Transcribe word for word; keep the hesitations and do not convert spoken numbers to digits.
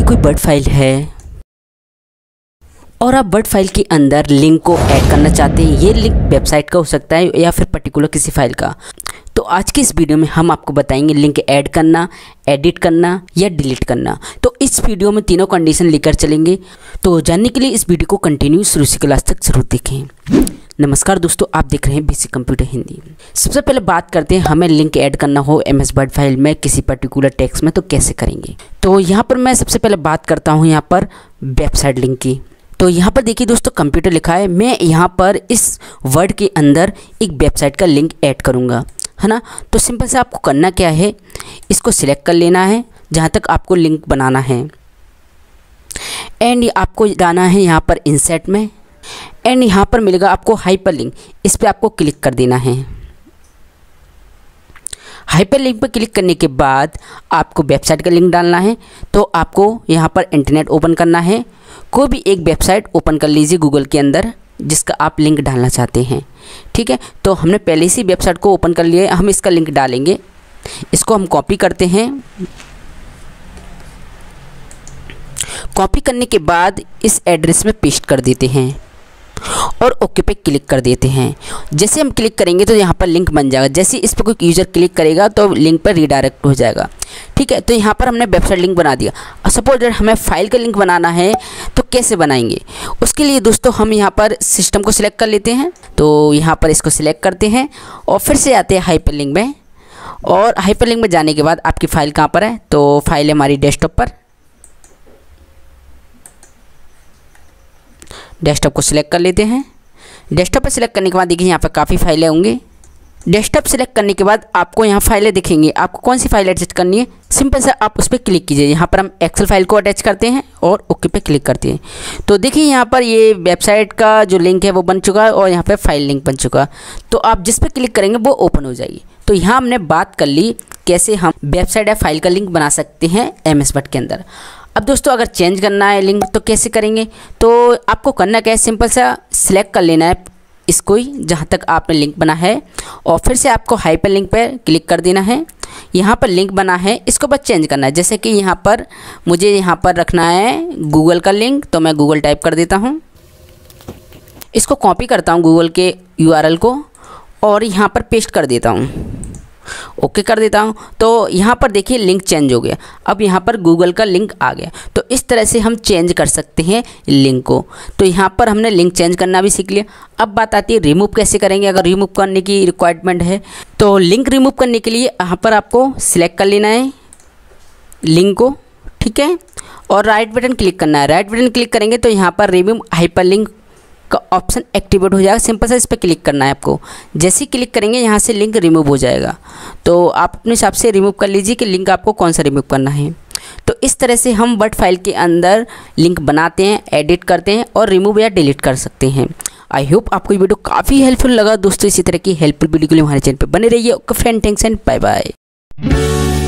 कोई word file है और आप वर्ड फाइल के अंदर लिंक को ऐड करना चाहते हैं। ये लिंक वेबसाइट का हो सकता है या फिर पर्टिकुलर किसी फाइल का। तो आज की इस वीडियो में हम आपको बताएंगे लिंक ऐड करना, एडिट करना या डिलीट करना। तो इस वीडियो में तीनों कंडीशन लेकर चलेंगे। तो जानने के लिए इस वीडियो को कंटिन्यू शुरू से क्लास तक जरूर देखें। नमस्कार दोस्तों, आप देख रहे हैं बेसिक कंप्यूटर हिंदी। सबसे पहले बात करते हैं हमें लिंक ऐड करना हो एम एस वर्ड फाइल में किसी पर्टिकुलर टेक्स्ट में तो कैसे करेंगे। तो यहाँ पर मैं सबसे पहले बात करता हूँ यहाँ पर वेबसाइट लिंक की। तो यहाँ पर देखिए दोस्तों, कंप्यूटर लिखा है। मैं यहाँ पर इस वर्ड के अंदर एक वेबसाइट का लिंक ऐड करूँगा, है ना। तो सिंपल से आपको करना क्या है, इसको सिलेक्ट कर लेना है जहाँ तक आपको लिंक बनाना है एंड आपको जाना है यहाँ पर इंसर्ट में एंड यहाँ पर मिलेगा आपको हाइपर लिंक। इस पर आपको क्लिक कर देना है। हाइपर लिंक पर क्लिक करने के बाद आपको वेबसाइट का लिंक डालना है। तो आपको यहाँ पर इंटरनेट ओपन करना है। कोई भी एक वेबसाइट ओपन कर लीजिए गूगल के अंदर जिसका आप लिंक डालना चाहते हैं, ठीक है। तो हमने पहले से वेबसाइट को ओपन कर लिया है, हम इसका लिंक डालेंगे। इसको हम कॉपी करते हैं। कॉपी करने के बाद इस एड्रेस में पेस्ट कर देते हैं और ओके पे क्लिक कर देते हैं। जैसे हम क्लिक करेंगे तो यहाँ पर लिंक बन जाएगा। जैसे इस पर कोई यूज़र क्लिक करेगा तो लिंक पर रीडायरेक्ट हो जाएगा, ठीक है। तो यहाँ पर हमने वेबसाइट लिंक बना दिया। और सपोज अगर हमें फाइल का लिंक बनाना है तो कैसे बनाएंगे, उसके लिए दोस्तों हम यहाँ पर सिस्टम को सिलेक्ट कर लेते हैं। तो यहाँ पर इसको सिलेक्ट करते हैं और फिर से आते हैं हाइपर लिंक में। और हाइपर लिंक में जाने के बाद आपकी फ़ाइल कहाँ पर है, तो फाइल है हमारी डेस्कटॉप पर। डेस्कटॉप को सिलेक्ट कर लेते हैं। डेस्कटॉप पर सिलेक्ट करने के बाद देखिए यहाँ पर काफ़ी फाइलें होंगी। डेस्कटॉप सिलेक्ट करने के बाद आपको यहाँ फाइलें दिखेंगी। आपको कौन सी फाइल एडजस्ट करनी है, सिंपल से आप उस पर क्लिक कीजिए। यहाँ पर हम एक्सेल फाइल को अटैच करते हैं और ओके पे क्लिक करते हैं। तो देखिए यहाँ पर ये वेबसाइट का जो लिंक है वो बन चुका है और यहाँ पर फाइल लिंक बन चुका है। तो आप जिस पर क्लिक करेंगे वो ओपन हो जाएगी। तो यहाँ हमने बात कर ली कैसे हम वेबसाइट या फाइल का लिंक बना सकते हैं एम एस वर्ड के अंदर। अब दोस्तों अगर चेंज करना है लिंक तो कैसे करेंगे, तो आपको करना क्या है, सिंपल सा सिलेक्ट कर लेना है इसको ही जहाँ तक आपने लिंक बना है और फिर से आपको हाइपर लिंक पर क्लिक कर देना है। यहाँ पर लिंक बना है, इसको बस चेंज करना है। जैसे कि यहाँ पर मुझे यहाँ पर रखना है गूगल का लिंक, तो मैं गूगल टाइप कर देता हूँ। इसको कॉपी करता हूँ गूगल के यू आर एल को और यहाँ पर पेस्ट कर देता हूँ। ओके कर देता हूँ। तो यहाँ पर देखिए लिंक चेंज हो गया। अब यहाँ पर गूगल का लिंक आ गया। तो इस तरह से हम चेंज कर सकते हैं लिंक को। तो यहाँ पर हमने लिंक चेंज करना भी सीख लिया। अब बात आती है रिमूव कैसे करेंगे। अगर रिमूव करने की रिक्वायरमेंट है तो लिंक रिमूव करने के लिए यहाँ पर आपको सिलेक्ट कर लेना है लिंक को, ठीक है, और राइट बटन क्लिक करना है। राइट बटन क्लिक करेंगे तो यहाँ पर रिमूव हाइपर लिंक का ऑप्शन एक्टिवेट हो जाएगा। सिंपल सा इस पर क्लिक करना है आपको। जैसे ही क्लिक करेंगे यहाँ से लिंक रिमूव हो जाएगा। तो आप अपने हिसाब से रिमूव कर लीजिए कि लिंक आपको कौन सा रिमूव करना है। तो इस तरह से हम वर्ड फाइल के अंदर लिंक बनाते हैं, एडिट करते हैं और रिमूव या डिलीट कर सकते हैं। आई होप आपको ये वीडियो काफ़ी हेल्पफुल लगा दोस्तों। इसी तरह की हेल्पफुल वीडियो के लिए हमारे चैनल पर बने रहिए। Okay friend, thanks and bye bye.